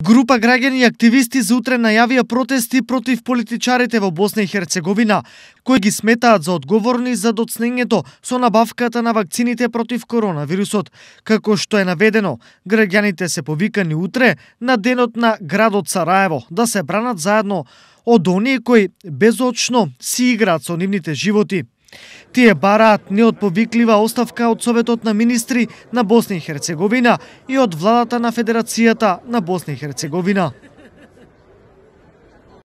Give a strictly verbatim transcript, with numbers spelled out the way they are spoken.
Група граѓани и активисти за утре најавија протести против политичарите во Босна и Херцеговина, кои ги сметаат за одговорни за доцнењето со набавката на вакцините против коронавирусот. Како што е наведено, граѓаните се повикани утре на денот на градот Сараево да се бранат заедно од оние кои безочно си играат со нивните животи. Тие бараат неотповиклива оставка од Советот на министри на Босна и Херцеговина и од владата на Федерацијата на Босна и Херцеговина.